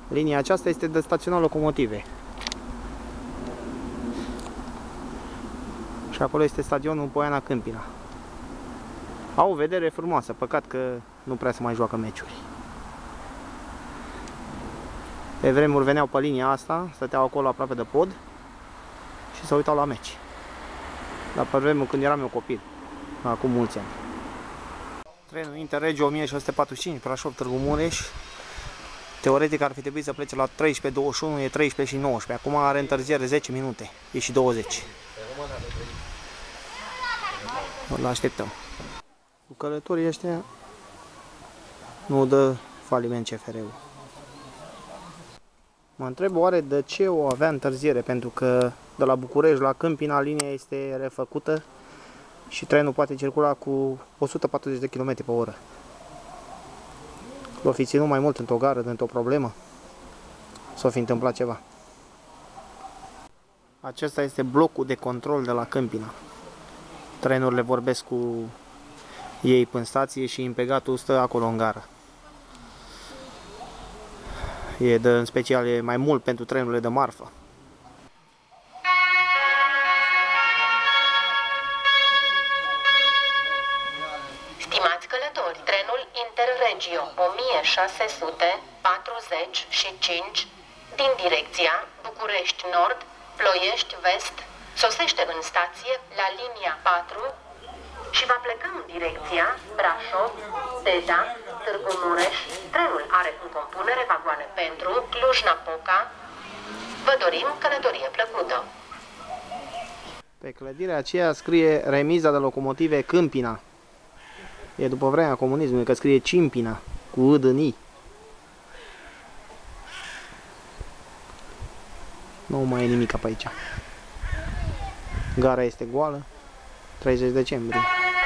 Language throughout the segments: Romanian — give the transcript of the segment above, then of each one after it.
Linia aceasta este de staționat locomotive. Și acolo este stadionul Poiana Câmpina. Au o vedere frumoasă, păcat că nu prea se mai joacă meciuri. Pe vremuri veneau pe linia asta, stăteau acolo aproape de pod și se uitau la meci. Dar pe vremuri când eram eu copil, acum mulți ani. Trenul Interregio 1645, Brașov, Târgu Mureș. Teoretic ar fi trebuit să plece la 13:21, e 13:19. Acum are întârziere 10 minute, e și 20. Îl așteptăm. Cu călătorii ăștia nu dă faliment CFR-ul. Mă întreb oare de ce o avea întârziere, pentru că de la București la Câmpina linia este refăcută și trenul poate circula cu 140 de km pe oră. L-o fi ținut mai mult într-o gară, într-o problemă? S-o fi întâmplat ceva? Acesta este blocul de control de la Câmpina. Trenurile vorbesc cu ei în stație și impegatul stă acolo în gară. În special e mai mult pentru trenurile de marfă. Stimați călători, trenul Interregio 1645 din direcția București Nord, Ploiești Vest sosește în stație la linia 4 și va pleca în direcția Brașov, Teta, Târgu Mureș. Trenul are în compunere vagoane pentru Cluj-Napoca. Vă dorim călătorie plăcută! Pe clădirea aceea scrie remiza de locomotive Câmpina. E după vremea comunismului, că scrie Cimpina, cu I din I. Nu mai e nimic pe aici. Gara este goală. 30 decembrie.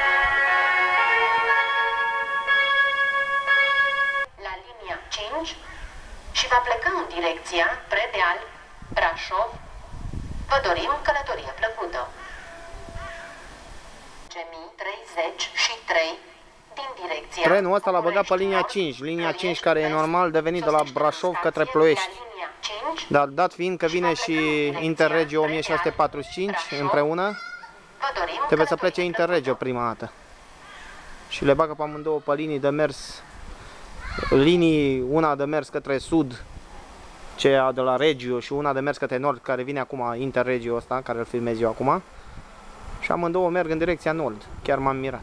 La linia 5 și va pleca în direcția Predeal, Brașov. Vă dorim călătorie plăcută! 1033 din direcția Trenul ăsta l-a băgat pe linia 5. Linia 5 care e normal de venit de la Brașov către Ploiești. Dar dat fiind că vine și Interregio 1645 împreună, trebuie să plece Interregio prima dată. Și le bagă pe amândouă pe linii de mers. Una de mers către sud, cea de la Regio, și una de mers către nord, care vine acum Interregio ăsta, care îl filmez eu acum. Și amândouă merg în direcția nord. Chiar m-am mirat.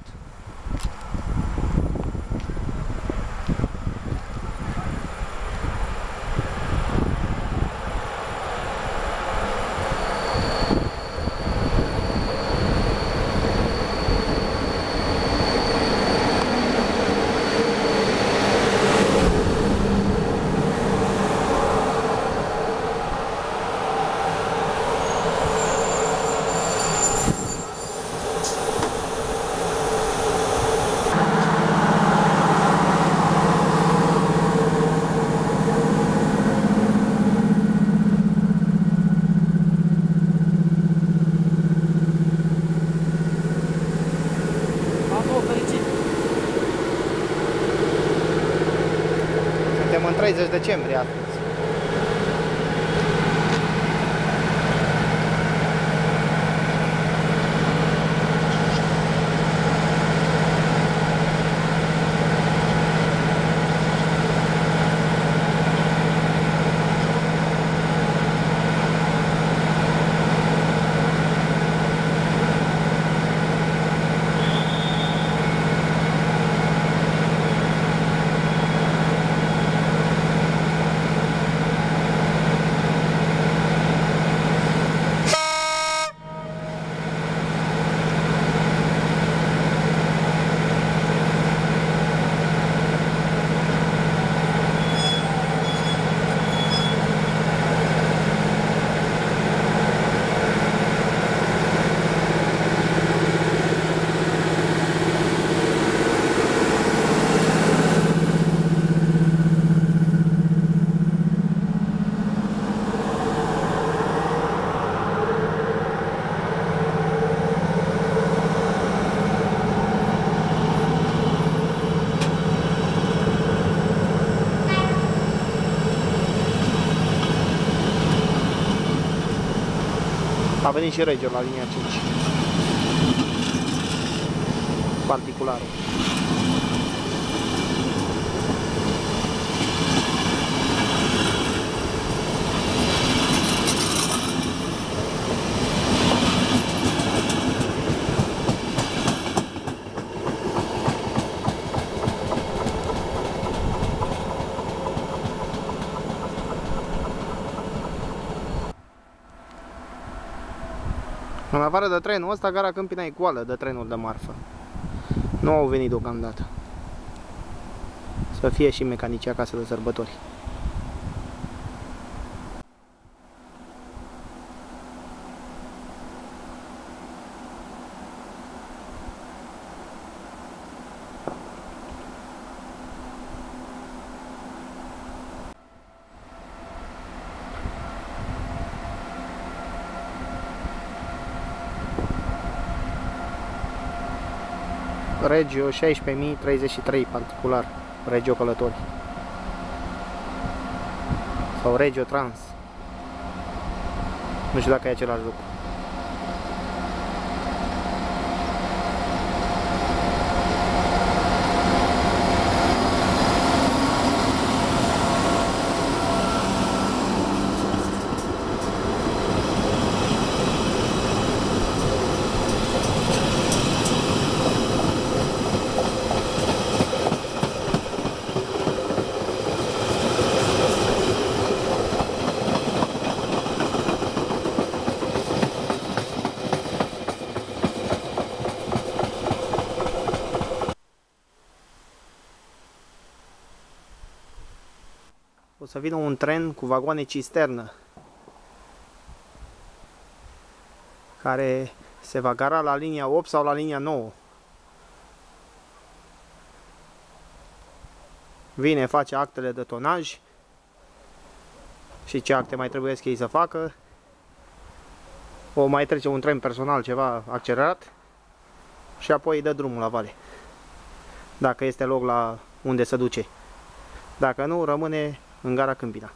Suntem în 30 decembrie astăzi. A venit și Regio la linia 5. Particularul. În afară de trenul ăsta, gara Câmpina e goală de trenul de marfă. Nu au venit deocamdată. Să fie și mecanicii acasă de sărbători. Regio 16.033 particular, Regio Călători sau Regio Trans, nu știu dacă e același lucru. O să vină un tren cu vagoane cisternă care se va gara la linia 8 sau la linia 9. Vine, face actele de tonaj și ce acte mai trebuie ei să facă. O mai trece un tren personal ceva accelerat și apoi dă drumul la vale, dacă este loc la unde se duce. Dacă nu, rămâne în gara Câmpina.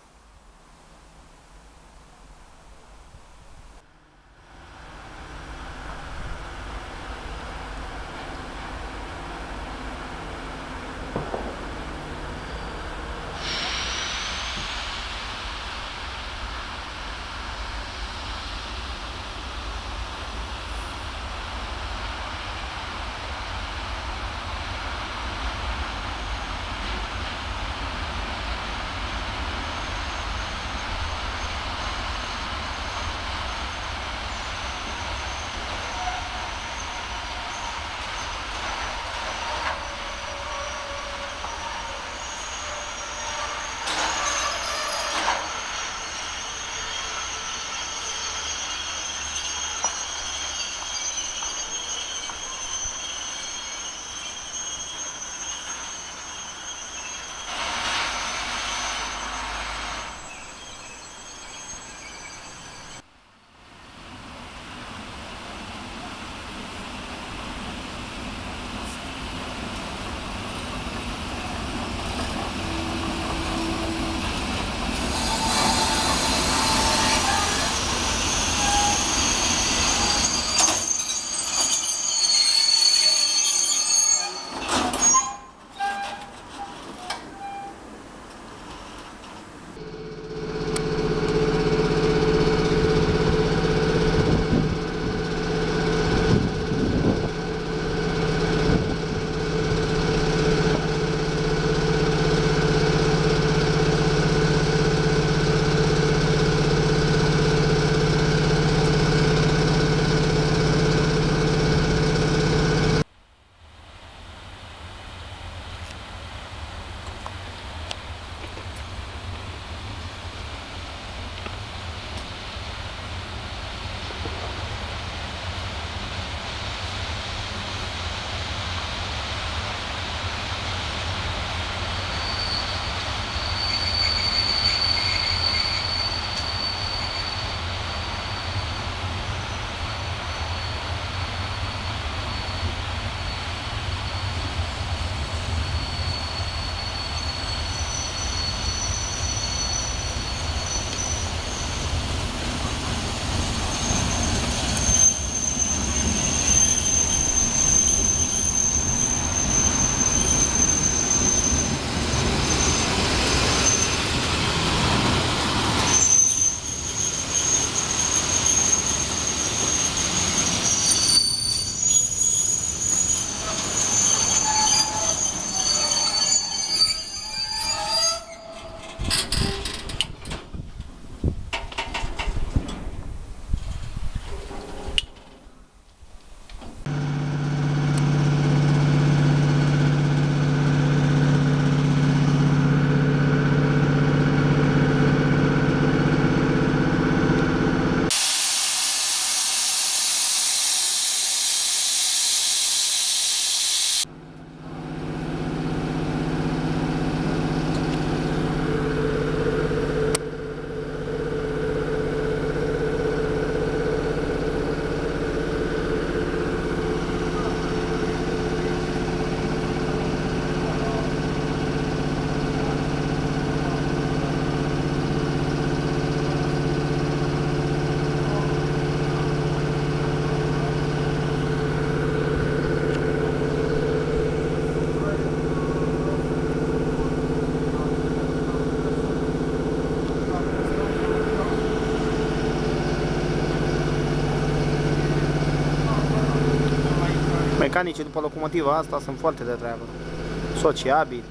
Mecanicii după locomotiva asta sunt foarte de treabă. Sociabili.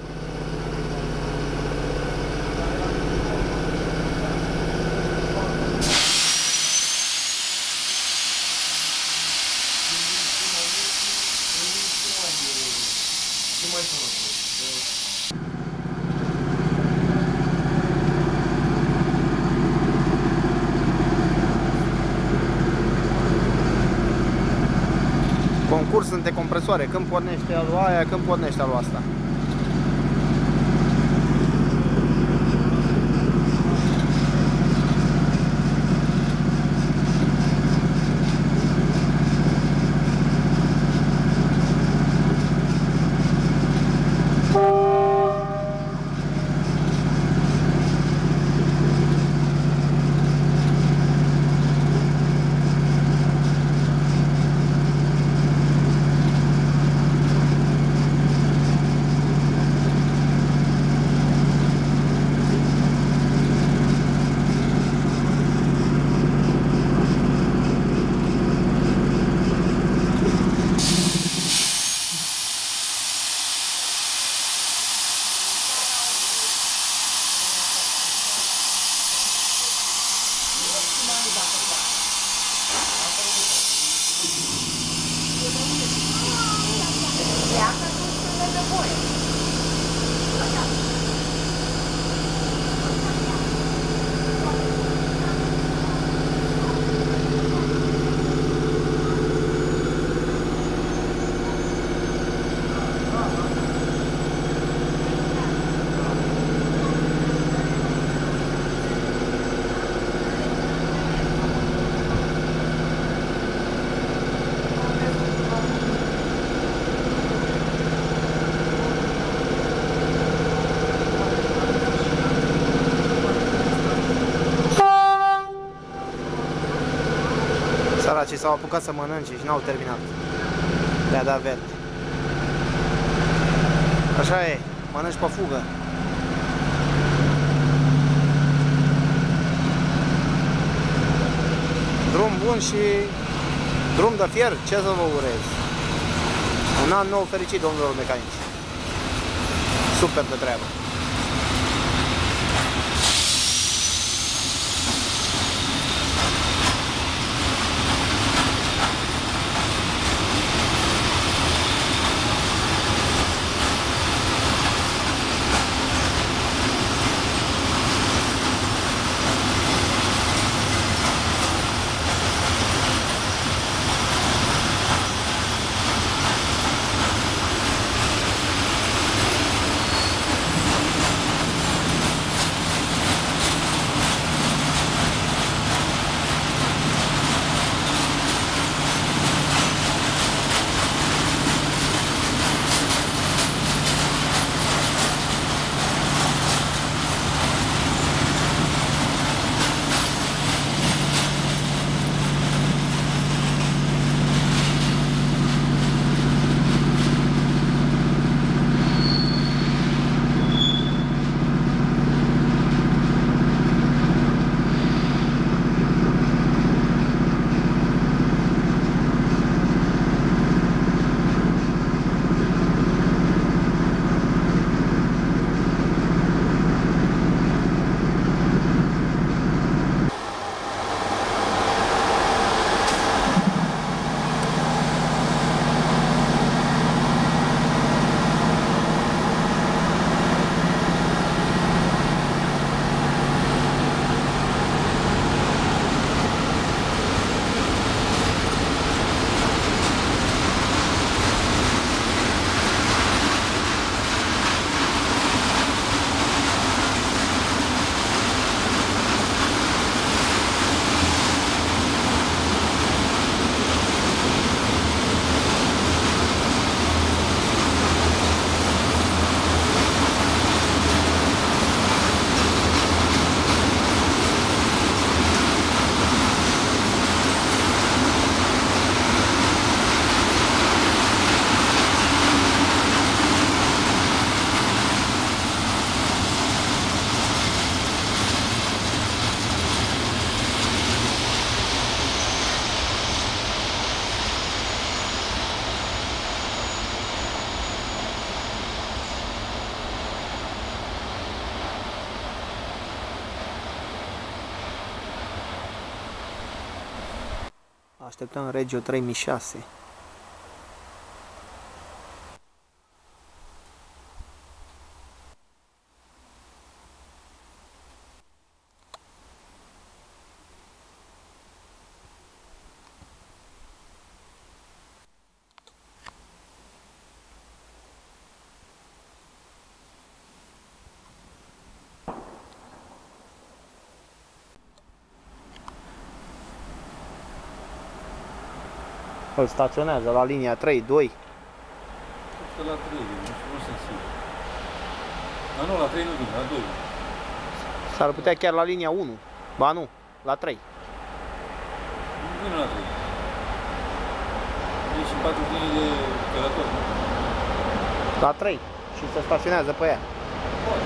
Concurs între compresoare, când pornește alu aia, când pornește alu asta. Săracii s-au apucat să mănânce și n-au terminat. Le-a dat verde. Așa e, mănânci pe fugă. Drum bun și drum de fier, ce să vă urez? Un an nou fericit, domnilor mecanici. Super de treabă. Așteptăm Regio 3006. Îl staționează la linia 3-2. Cred că la 3, nu sunt sigur. Dar nu, la 3 nu vine, la 2. S-ar putea chiar la linia 1. Ba nu, la 3. Nu vine la 3. E și 4 linii de călători, nu? La 3. Și se staționează pe ea. Poate.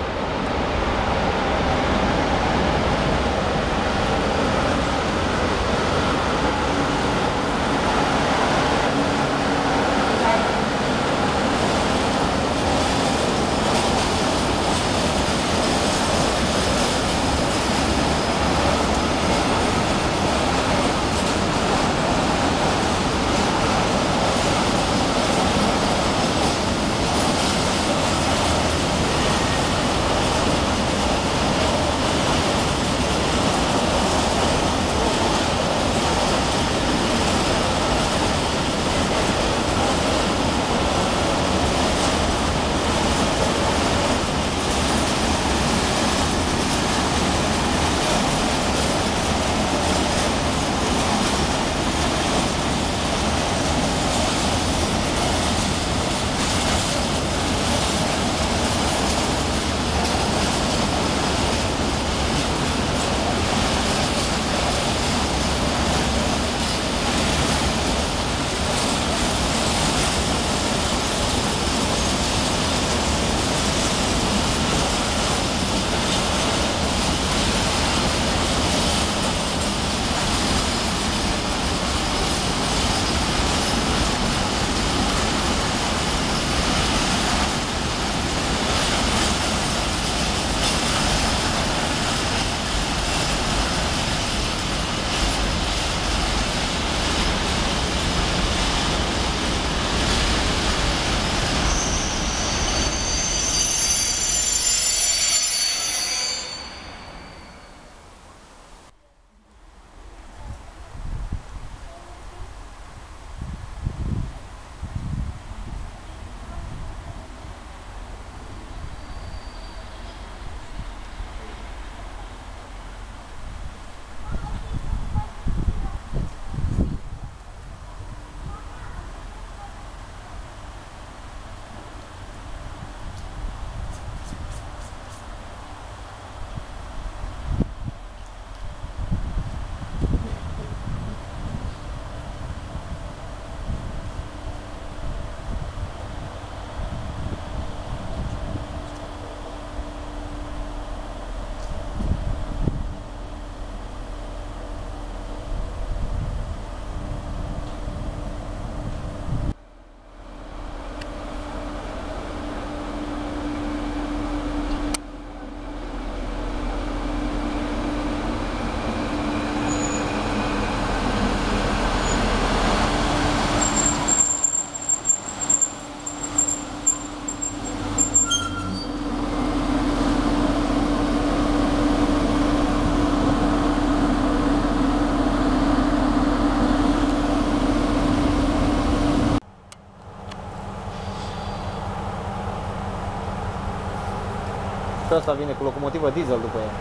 Și asta vine cu locomotivă diesel după ea.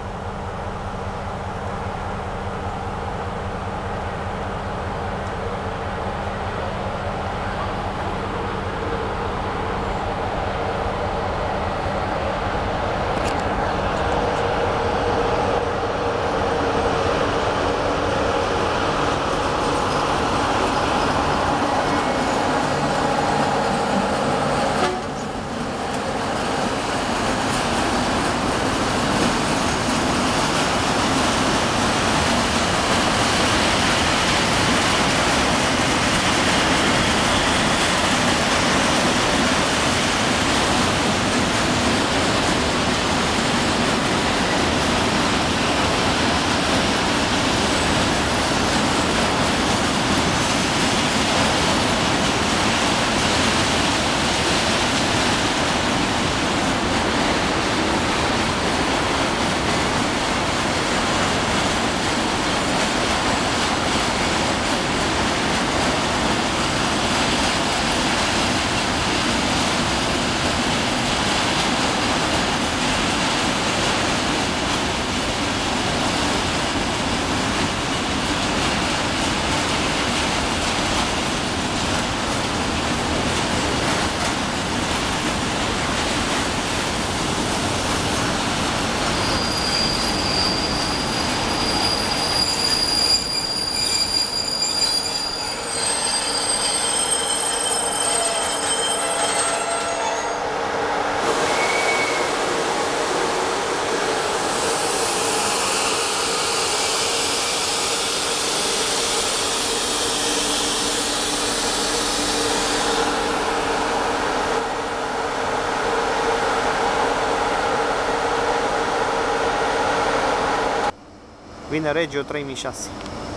Vine Regio 3006.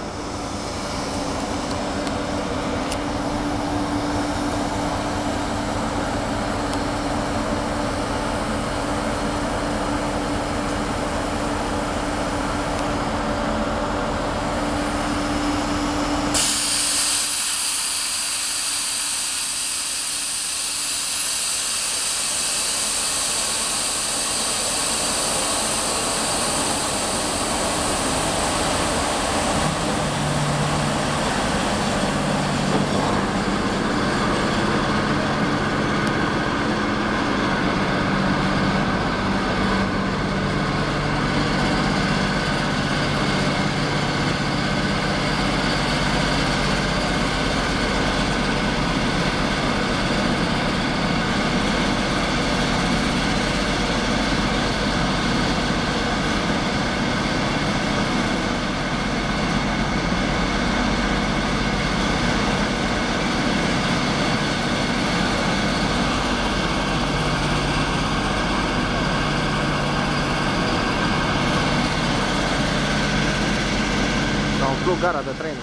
Gara de trenuri.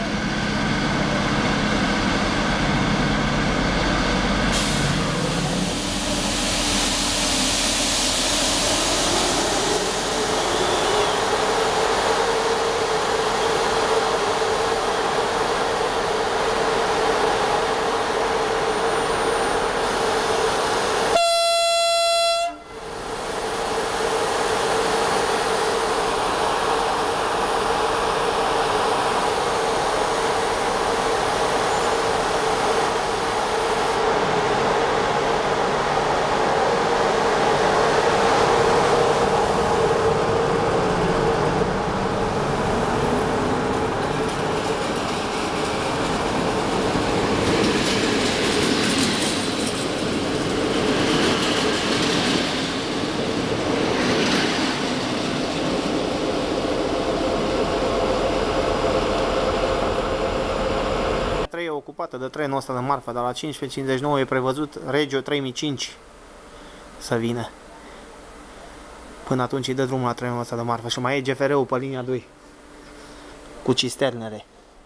E ocupată de trenul ăsta de marfă, dar la 15:59 e prevăzut Regio 3005 să vină. Până atunci îi dă drumul la trenul ăsta de marfă și mai e GFR-ul pe linia 2 cu cisternele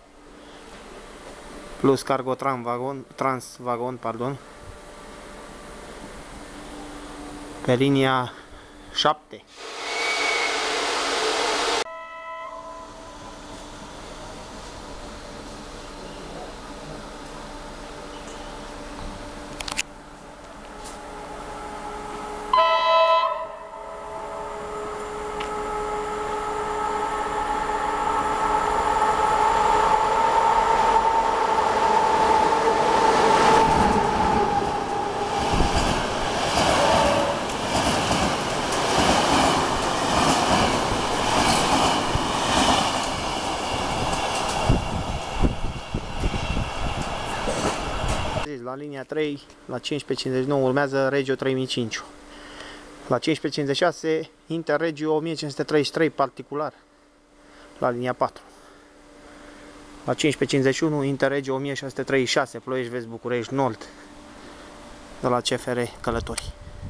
plus Cargo Trans Vagon, pardon, pe linia 7. La linia 3, la 15:59 urmează Regio 3005. La 15:56 Interregio 1533 particular la linia 4. La 15:51 Interregio 1636 Ploiești Vest București Nord de la CFR Călători.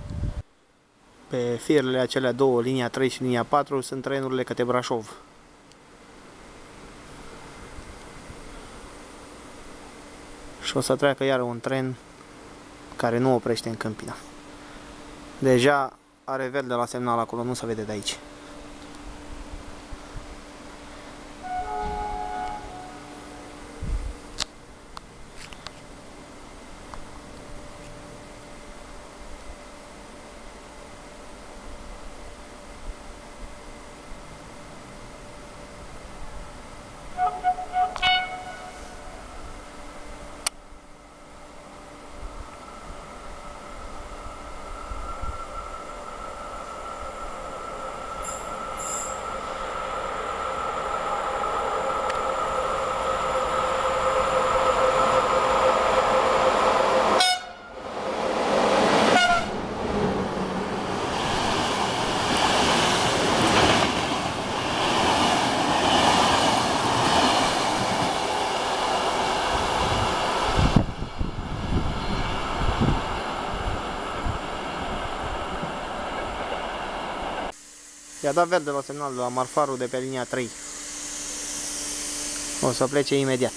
Pe firele acelea două, linia 3 și linia 4, sunt trenurile către Brașov. Și o să treacă iar un tren care nu oprește în Câmpina. Deja are verde la semnal acolo, nu se vede de aici. I-a dat verde la semnal la marfarul de pe linia 3. O să plece imediat.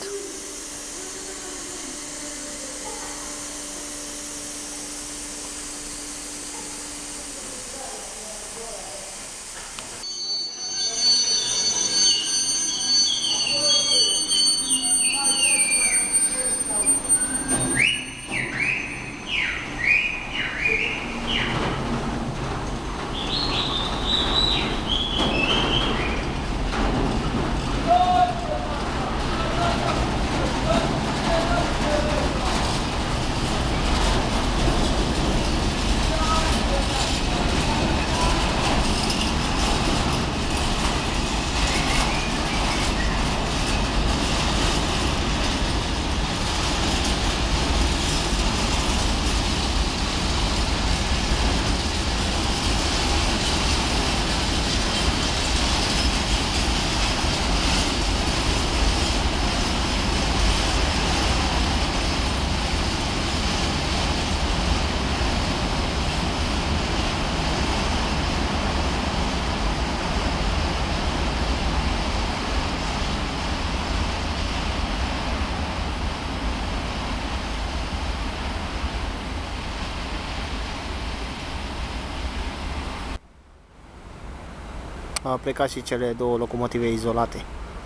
A plecat și cele două locomotive izolate.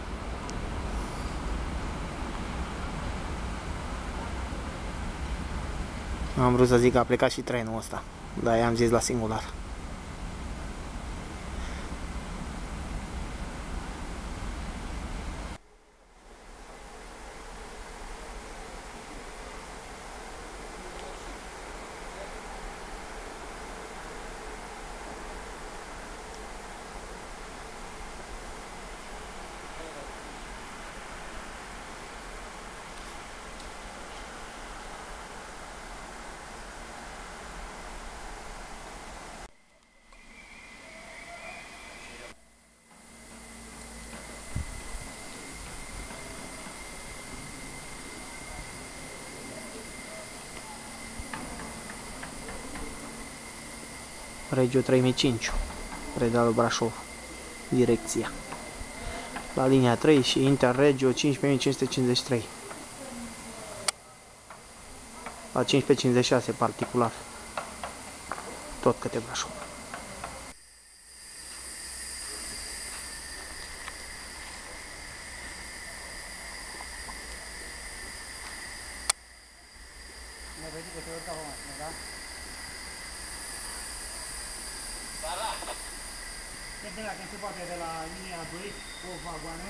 Am vrut să zic că a plecat și trenul ăsta, dar i-am zis la singular. Regio 3005, Predealul Brașov, direcția. La linia 3 și Interregio 15553. La 1556 particular. Tot către Brașov. Când se poate de la linia 2 cu vagoane.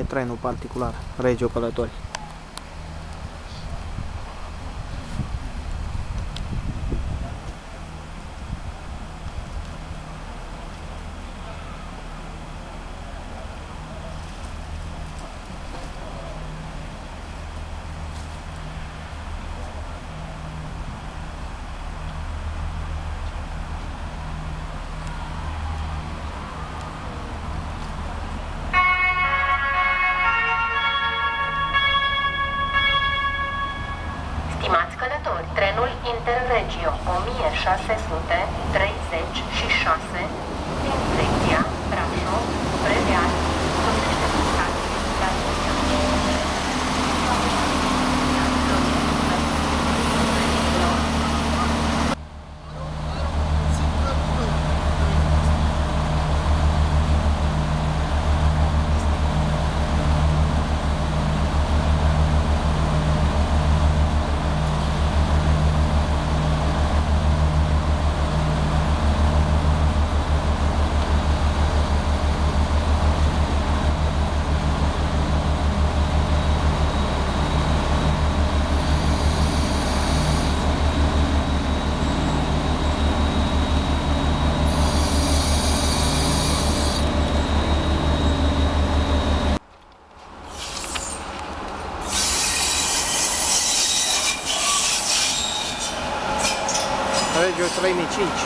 trenul particular, Regio Călători. Stimați călători, trenul Interregio 1636 din direcția Brașov, Predeal, sosește în stație la linia 8. Regio 3005.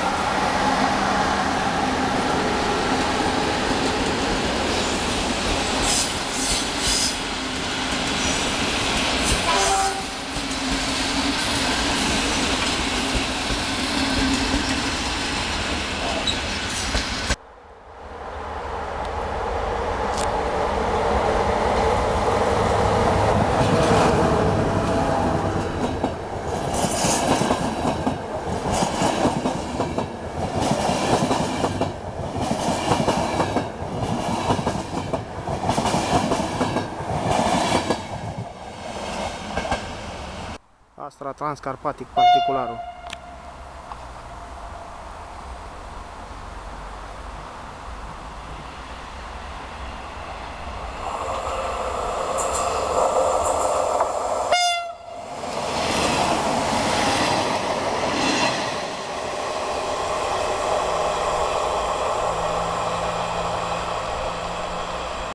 Astra Transcarpatic particularul.